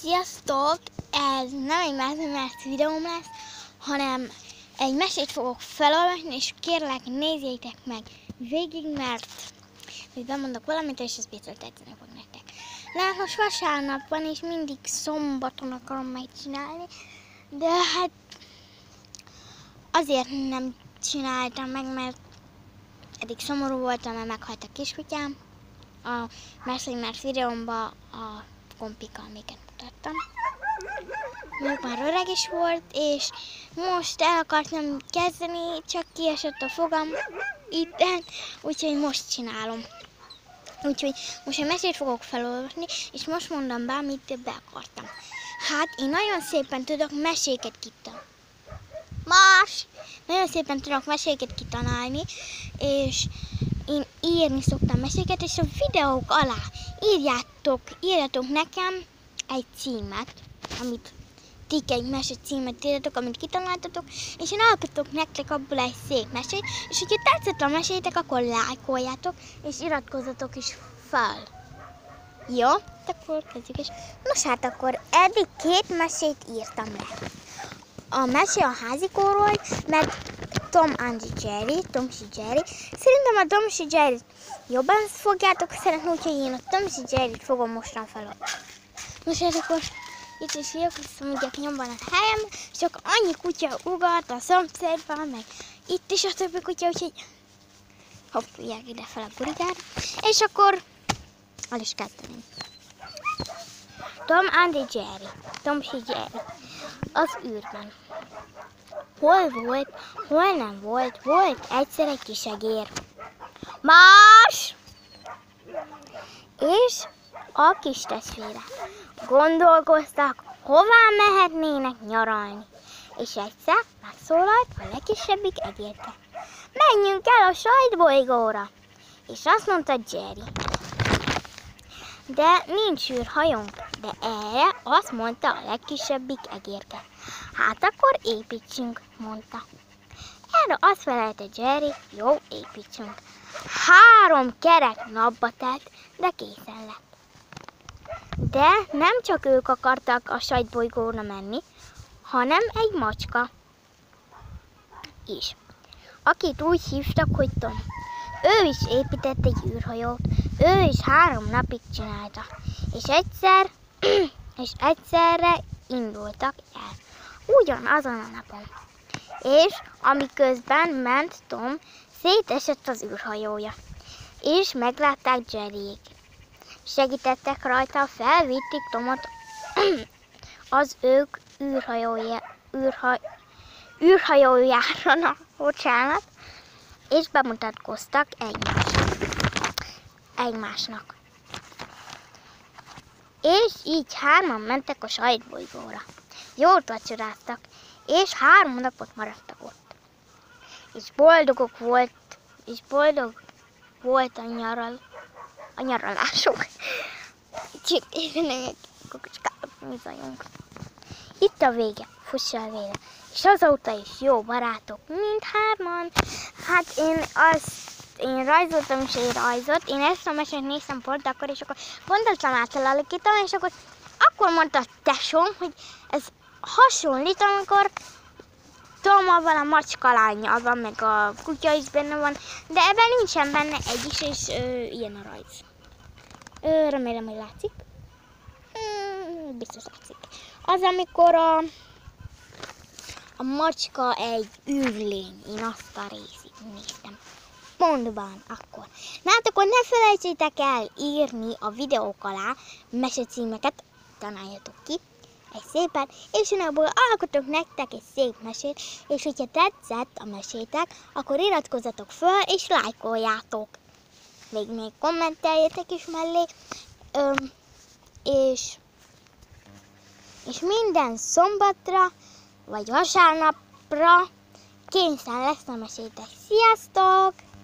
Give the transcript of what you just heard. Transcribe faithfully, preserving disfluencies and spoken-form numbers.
Sziasztok! Ez nem egy mert videóm lesz, hanem egy mesét fogok felolvasni, és kérlek nézzétek meg végig, mert hogy bemondok valamit, és ez biztos tetszeni fog nektek. Lehet, most vasárnap van, és mindig szombaton akarom megcsinálni, de hát azért nem csináltam meg, mert eddig szomorú voltam, mert meghalt a kiskutyám. A mert videómban a kompika, amiket mutattam. Még már öreg is volt, és most el akartam kezdeni, csak kiesett a fogam itten, úgyhogy most csinálom. Úgyhogy most egy mesét fogok felolvasni, és most mondom be, amit be akartam. Hát én nagyon szépen tudok meséket kitalálni. Más! Nagyon szépen tudok meséket kitalálni, és én írni szoktam meséket, és a videók alá írjátok, írjatok nekem egy címet, amit ti egy mese címet írjatok, amit kitaláltatok, és én alkotok nektek abból egy szép mesét, és hogyha tetszett a mesétek, akkor lájkoljátok, és iratkozzatok is fel. Jó? Akkor kezdjük is. Nos hát akkor eddig két mesét írtam le. A mesé a házikóról, meg Tom and Jerry, Tom és Jerry. Szerintem a Tom és Jerry jobban fogjátok szeretni, úgyhogy én a Tom és Jerry-t fogom mostan felolvasni. Most hát akkor itt is írok, azt mondják nyomban a helyem, és akkor annyi kutya ugat a szomszédban, meg itt is a többi kutya, úgyhogy hoppulják ide fel a gurigára. És akkor el is kezdeném. Tom and Jerry, Tom és Jerry. Az űrben. Hol volt, hol nem volt, volt egyszer egy kis egér. Más! És a kis testvére. Gondolkoztak, hová mehetnének nyaralni. És egyszer megszólalt a legkisebbik egérke. Menjünk el a sajtbolygóra. És azt mondta Jerry. De nincs űrhajónk. De erre azt mondta a legkisebbik egérke. Hát akkor építsünk, mondta. Erre azt felelte Jerry, jó, építsünk. Három kerek napba telt, de készen lett. De nem csak ők akartak a sajtbolygóra menni, hanem egy macska is, akit úgy hívtak, hogy Tom. Ő is épített egy űrhajót, ő is három napig csinálta, és egyszer, és egyszerre indultak el, ugyanazon a napon. És amiközben ment Tom, szétesett az űrhajója, és meglátták Jerryék. Segítettek rajta, felvitték Tomot az ők űrhajója, űrha, űrhajójára, na, bocsánat, és bemutatkoztak egymásnak. egymásnak. És így hárman mentek a sajtbolygóra. Jól vacsoráztak, és három napot maradtak ott. És boldogok volt, és boldog volt a nyaral, a nyaralásuk. Csak évenek mi zajunk. Itt a vége, fussa a véle. És azóta is jó barátok, mindhárman. Hát én azt, én rajzoltam is egy rajzot, én ezt a mesét néztem pont akkor, és akkor gondoltam átalakítani, és akkor, akkor mondta a tesóm, hogy ez hasonlít, amikor Tom abban a macska lányjal van, meg a kutya is benne van, de ebben nincsen benne egy is, és ö, ilyen a rajz. Ö, remélem, hogy látszik. Hmm, biztos látszik. Az, amikor a, a macska egy űrlény, én azt a részét néztem. Pontban akkor. Na hát akkor ne felejtsétek el írni a videók alá mesecímeket, tanáljatok ki egy szépen, és én abból alkotok nektek egy szép mesét, és hogyha tetszett a mesétek, akkor iratkozzatok föl, és lájkoljátok. Még még kommenteljetek is mellé, Öm, és, és minden szombatra, vagy vasárnapra kényszer lesz a mesétek. Sziasztok!